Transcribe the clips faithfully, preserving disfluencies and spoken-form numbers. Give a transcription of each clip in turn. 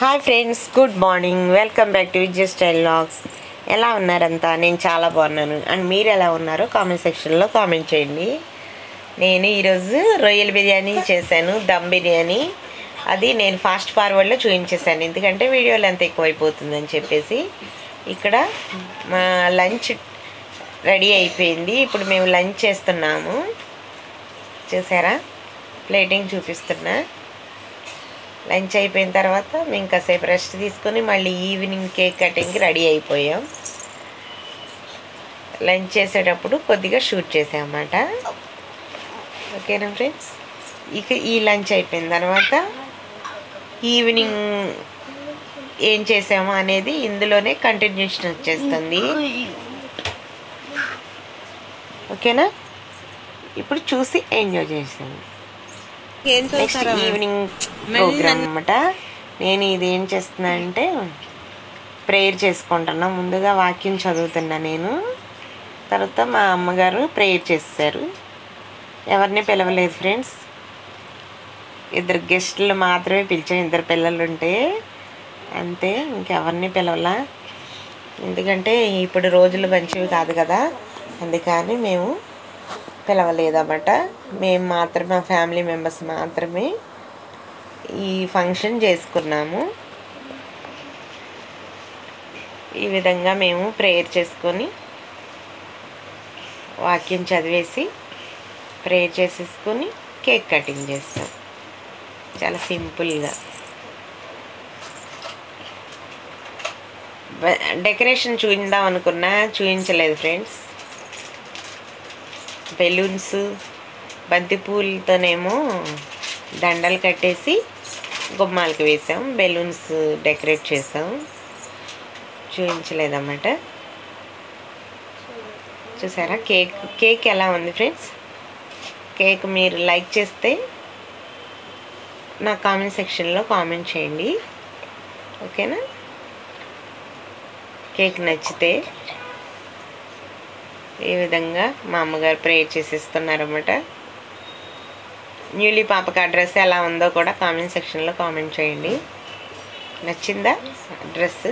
Hi friends, good morning. Welcome back to Vijay style vlogs. ఎలా ఉన్నారంతా? నేను చాలా బాగున్నాను. అండ్ మీరు ఎలా ఉన్నారో కామెంట్ సెక్షన్లో కామెంట్ చేయండి. నేను ఈరోజు రొయ్యల బిర్యానీ చేశాను, దమ్ బిర్యానీ. అది నేను ఫాస్ట్ ఫార్వర్డ్లో చూపించేశాను, ఎందుకంటే వీడియోలు ఎంత ఎక్కువైపోతుందని చెప్పేసి. ఇక్కడ మా లంచ్ రెడీ అయిపోయింది. ఇప్పుడు మేము లంచ్ చేస్తున్నాము. చూసారా, ప్లేటింగ్ చూపిస్తున్నా. లంచ్ అయిపోయిన తర్వాత మేము కాసేపు రెస్ట్ తీసుకొని మళ్ళీ ఈవినింగ్ కేక్ కటింగ్కి రెడీ అయిపోయాం. లంచ్ చేసేటప్పుడు కొద్దిగా షూట్ చేసామన్నమాట. ఓకేనా ఫ్రెండ్స్? ఇక ఈ లంచ్ అయిపోయిన తర్వాత ఈవినింగ్ ఏం చేసామో అనేది ఇందులోనే కంటిన్యూషన్ వచ్చేస్తుంది. ఓకేనా? ఇప్పుడు చూసి ఎంజాయ్ చేసాము. నెక్స్ట్ ఈవినింగ్ ప్రోగ్రామ్ అన్నమాట. నేను ఇది ఏం చేస్తున్నా అంటే ప్రేయర్ చేసుకుంటున్నా. ముందుగా వాక్యం చదువుతున్నా నేను. తర్వాత మా అమ్మగారు ప్రేయర్ చేస్తారు. ఎవరిని పిలవలేదు ఫ్రెండ్స్, ఇద్దరు గెస్టులు మాత్రమే పిలిచాం. ఇద్దరు పిల్లలు ఉంటే అంతే, ఇంకెవరిని పిలవలా. ఎందుకంటే ఇప్పుడు రోజులు మంచివి కాదు కదా, అందుకని మేము పిలవలేదన్నమాట. మేము మాత్రమే, మా ఫ్యామిలీ మెంబర్స్ మాత్రమే ఈ ఫంక్షన్ చేసుకున్నాము. ఈ విధంగా మేము ప్రేయర్ చేసుకొని వాక్యం చదివేసి ప్రేయర్ చేసేసుకొని కేక్ కటింగ్ చేస్తాం. చాలా సింపుల్గా. డెకరేషన్ చూపిందాం అనుకున్నా, చూపించలేదు ఫ్రెండ్స్. బెలూన్స్, బంతిపూలతోనేమో దండలు కట్టేసి గుమ్మాలకి వేసాం. బెలూన్స్ డెకరేట్ చేసాం, చూపించలేదన్నమాట. చూసారా కేక్ కేక్ ఎలా ఉంది ఫ్రెండ్స్? కేక్ మీరు లైక్ చేస్తే నా కామెంట్ సెక్షన్లో కామెంట్ చేయండి. ఓకేనా? కేక్ నచ్చితే ఈ విధంగా మా అమ్మగారు ప్రేయర్ చేసిస్తున్నారన్నమాట. న్యూలీ పాపకి ఆ డ్రెస్ ఎలా ఉందో కూడా కామెంట్ సెక్షన్లో కామెంట్ చేయండి. నచ్చిందా డ్రెస్?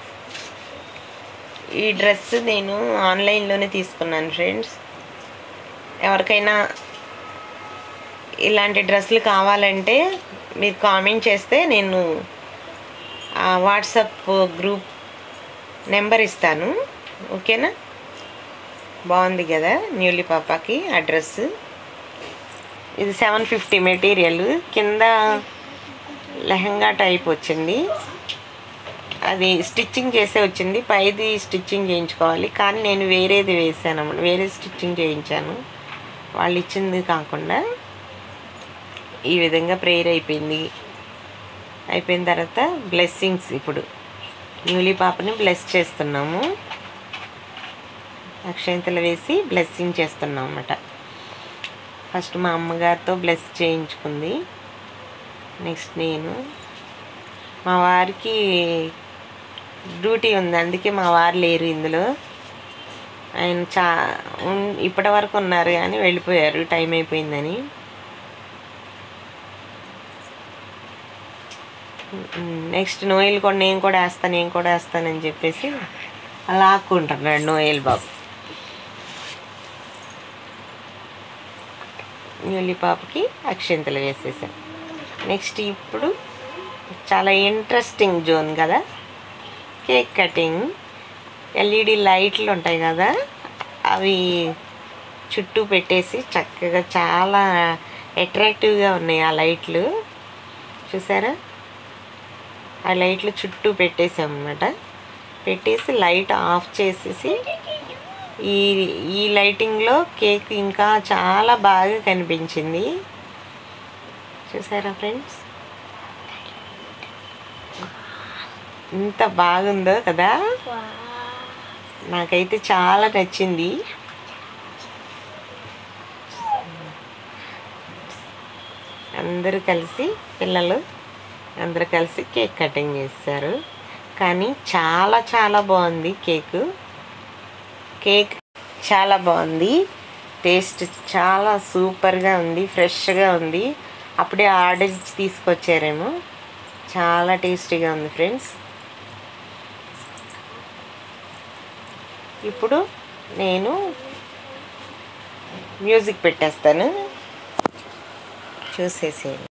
ఈ డ్రెస్ నేను ఆన్లైన్లోనే తీసుకున్నాను ఫ్రెండ్స్. ఎవరికైనా ఇలాంటి డ్రెస్సులు కావాలంటే మీరు కామెంట్ చేస్తే నేను వాట్సాప్ గ్రూప్ నెంబర్ ఇస్తాను. ఓకేనా? బాగుంది కదా న్యూలీ పాపకి ఆ డ్రెస్. ఇది సెవెన్ ఫిఫ్టీ మెటీరియల్. కింద లెహంగా టైప్ వచ్చింది, అది స్టిచ్చింగ్ చేసే వచ్చింది. పైది స్టిచ్చింగ్ చేయించుకోవాలి, కానీ నేను వేరేది వేసాను అన్నమాట. వేరే స్టిచ్చింగ్ చేయించాను, వాళ్ళు ఇచ్చింది కాకుండా. ఈ విధంగా ప్రేయర్ అయిపోయింది. అయిపోయిన తర్వాత బ్లెస్సింగ్స్. ఇప్పుడు న్యూలీ పాపని బ్లెస్ చేస్తున్నాము. అక్షంతలు వేసి బ్లెస్సింగ్ చేస్తున్నాం అన్నమాట. ఫస్ట్ మా అమ్మగారితో బ్లెస్ చేయించుకుంది. నెక్స్ట్ నేను, మా వారికి డ్యూటీ ఉంది, అందుకే మా వారు లేరు ఇందులో. ఆయన చా ఇప్పటి వరకు ఉన్నారు కానీ వెళ్ళిపోయారు, టైం అయిపోయిందని. నెక్స్ట్ నోయల్ కూడా నేను కూడా వేస్తాను నేను కూడా వేస్తానని చెప్పేసి అలా ఆక్కుంటున్నాడు నోయల్ బాబు. న్యూలీ పాపకి అక్షంతలు వేసేసాం. నెక్స్ట్ ఇప్పుడు చాలా ఇంట్రెస్టింగ్ జోన్ కదా, కేక్ కటింగ్. ఎల్ఈడి లైట్లు ఉంటాయి కదా, అవి చుట్టూ పెట్టేసి చక్కగా చాలా అట్రాక్టివ్గా ఉన్నాయి ఆ లైట్లు. చూసారా, ఆ లైట్లు చుట్టూ పెట్టేసాం అన్నమాట. పెట్టేసి లైట్ ఆఫ్ చేసేసి ఈ ఈ లైటింగ్లో కేక్ ఇంకా చాలా బాగా కనిపించింది. చూసారా ఫ్రెండ్స్, ఇంత బాగుందో కదా. నాకైతే చాలా నచ్చింది. అందరూ కలిసి, పిల్లలు అందరూ కలిసి కేక్ కటింగ్ చేస్తారు. కానీ చాలా చాలా బాగుంది కేకు. కేక్ చాలా బాగుంది, టేస్ట్ చాలా సూపర్గా ఉంది, ఫ్రెష్గా ఉంది. అప్పుడే ఆర్డర్ ఇచ్చి తీసుకొచ్చారేమో. చాలా టేస్టీగా ఉంది ఫ్రెండ్స్. ఇప్పుడు నేను మ్యూజిక్ పెట్టేస్తాను, చూసేసేయండి.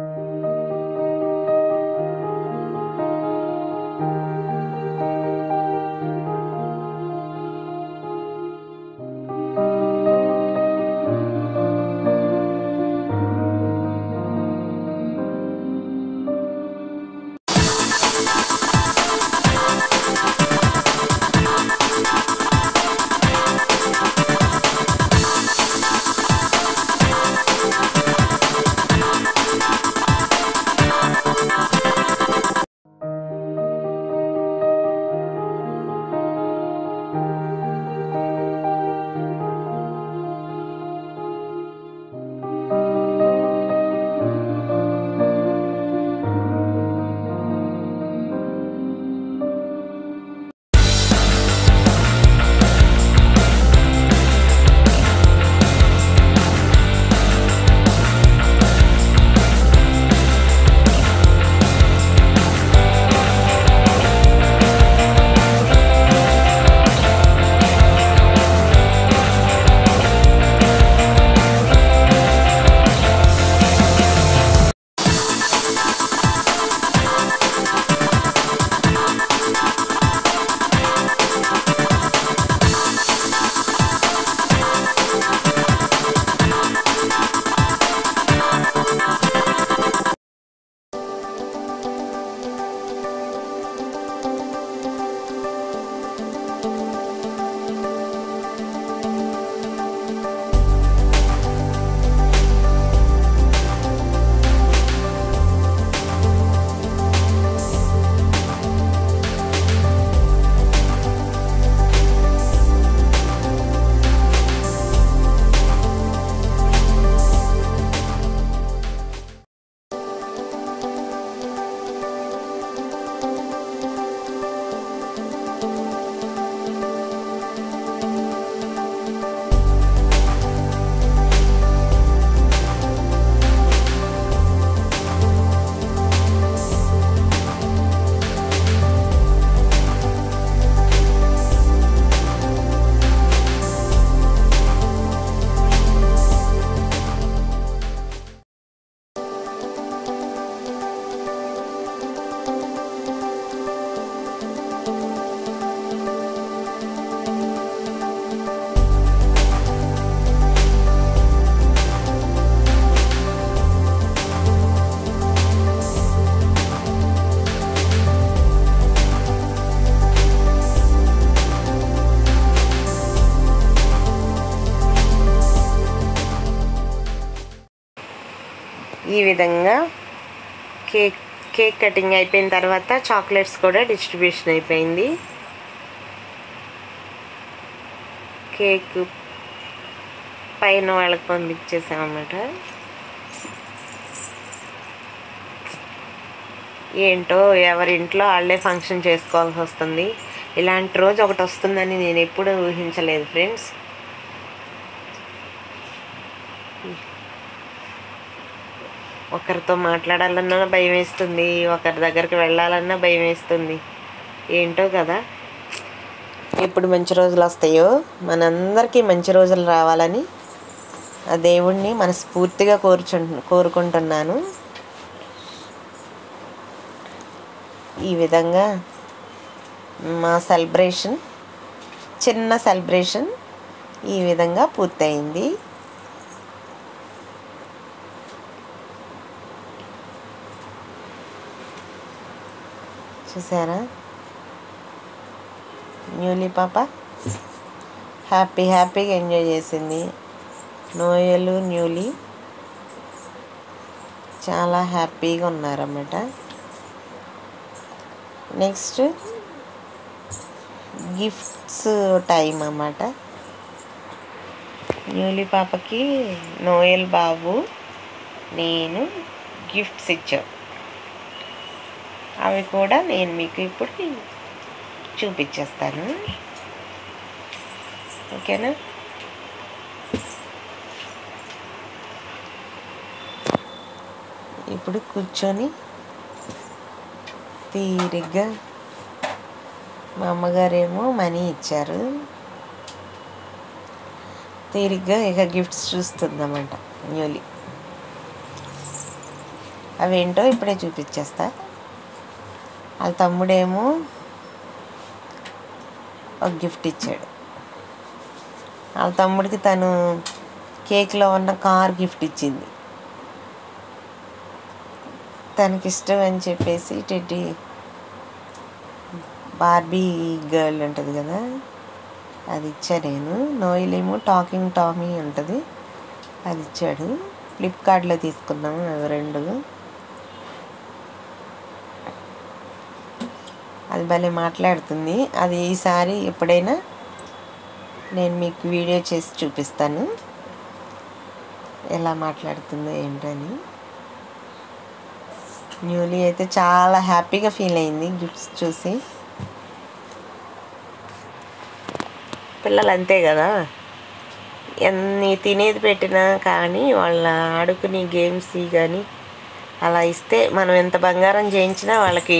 ఈ విధంగా కేక్ కేక్ కటింగ్ అయిపోయిన తర్వాత చాక్లెట్స్ కూడా డిస్ట్రిబ్యూషన్ అయిపోయింది. కేక్ పైన వాళ్ళకి పంపించేసామన్నమాట. ఏంటో ఎవరింట్లో వాళ్ళే ఫంక్షన్ చేసుకోవాల్సి వస్తుంది. ఇలాంటి రోజు ఒకటి వస్తుందని నేను ఎప్పుడూ ఊహించలేదు ఫ్రెండ్స్. ఒకరితో మాట్లాడాలన్నా భయం వేస్తుంది, ఒకరి దగ్గరికి వెళ్ళాలన్నా భయం వేస్తుంది. ఏంటో కదా, ఎప్పుడు మంచి రోజులు వస్తాయో మనందరికీ మంచి రోజులు రావాలని ఆ దేవుణ్ణి మనస్ఫూర్తిగా కోరుచు కోరుకుంటున్నాను. ఈ విధంగా మా సెలబ్రేషన్, చిన్న సెలబ్రేషన్ ఈ విధంగా పూర్తయింది. చూసారా, న్యూలీ పాప హ్యాపీ హ్యాపీగా ఎంజాయ్ చేసింది. నోయలు న్యూలీ చాలా హ్యాపీగా ఉన్నారన్నమాట. నెక్స్ట్ గిఫ్ట్స్ టైం అన్నమాట. న్యూలీ పాపకి నోయల్ బాబు నేను గిఫ్ట్స్ ఇచ్చాం. అవి కూడా నేను మీకు ఇప్పుడు చూపించేస్తాను, ఓకేనా. ఇప్పుడు కూర్చొని తీరిగ్గా మా అమ్మగారేమో మనీ ఇచ్చారు. తీరిగ్గా ఇక గిఫ్ట్స్ చూస్తుందన్నమాట న్యూలీ. అవేంటో ఇప్పుడే చూపించేస్తా. వాళ్ళ తమ్ముడేమో ఒక గిఫ్ట్ ఇచ్చాడు. వాళ్ళ తమ్ముడికి తను కేక్లో ఉన్న కార్ గిఫ్ట్ ఇచ్చింది. తనకి ఇష్టం అని చెప్పేసి టెడ్డీ బార్బీ గర్ల్ ఉంటుంది కదా, అది ఇచ్చా నేను. నోయిలేమో టాకింగ్ టామీ ఉంటుంది, అది ఇచ్చాడు. ఫ్లిప్కార్ట్లో తీసుకున్నాము అవి రెండు. అది భలే మాట్లాడుతుంది. అది ఈసారి ఎప్పుడైనా నేను మీకు వీడియో చేసి చూపిస్తాను ఎలా మాట్లాడుతుందో ఏంటని. న్యూలీ అయితే చాలా హ్యాపీగా ఫీల్ అయింది గిఫ్ట్స్ చూసి. పిల్లలు అంతే కదా, ఎన్ని తినేది పెట్టినా కానీ వాళ్ళ ఆడుకుని గేమ్స్ కానీ అలా ఇస్తే మనం ఎంత బంగారం చేయించినా వాళ్ళకి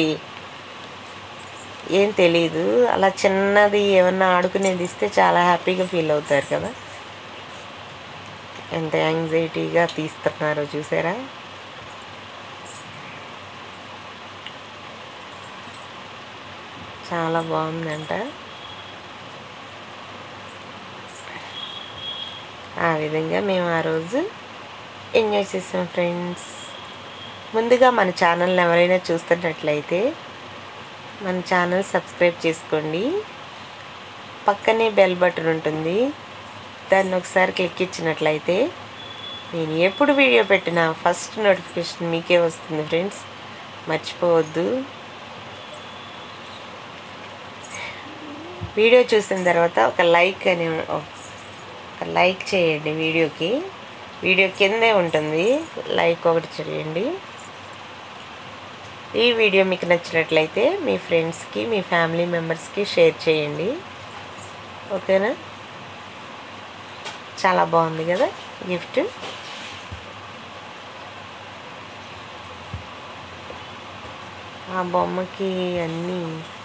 ఏం తెలీదు. అలా చిన్నది ఏమన్నా ఆడుకునేది ఇస్తే చాలా హ్యాపీగా ఫీల్ అవుతారు కదా. ఎంత యాంగ్జైటీగా తీస్తున్నారో చూసారా. చాలా బాగుందంట. ఆ విధంగా మేము ఆ రోజు ఎంజాయ్ చేసాం ఫ్రెండ్స్. ముందుగా మన ఛానల్ని ఎవరైనా చూస్తున్నట్లయితే మన ఛానల్ సబ్స్క్రైబ్ చేసుకోండి. పక్కనే బెల్ బటన్ ఉంటుంది, దాన్ని ఒకసారి క్లిక్ ఇచ్చినట్లయితే నేను ఎప్పుడు వీడియో పెట్టినా ఫస్ట్ నోటిఫికేషన్ మీకే వస్తుంది ఫ్రెండ్స్, మర్చిపోవద్దు. వీడియో చూసిన తర్వాత ఒక లైక్ అని ఒక లైక్ చేయండి వీడియోకి. వీడియో కిందే ఉంటుంది, లైక్ ఒకటి చేయండి. ఈ వీడియో మీకు నచ్చినట్లయితే మీ ఫ్రెండ్స్కి మీ ఫ్యామిలీ మెంబర్స్కి షేర్ చేయండి, ఓకేనా. చాలా బాగుంది కదా గిఫ్ట్. ఆ బొమ్మకి అన్నీ.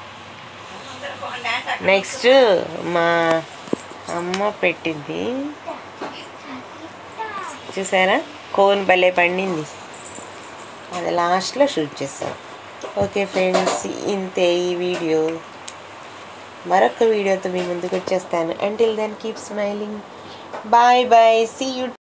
నెక్స్ట్ మా అమ్మ పెట్టింది చూసారా, కోన్ భలే పండింది, అది లాస్ట్లో షూట్ చేస్తాం. ఓకే ఫ్రెండ్స్, ఇంతే ఈ వీడియో. మరొక వీడియోతో మీ ముందుకు వచ్చేస్తాను. Until then keep smiling. Bye bye, see you.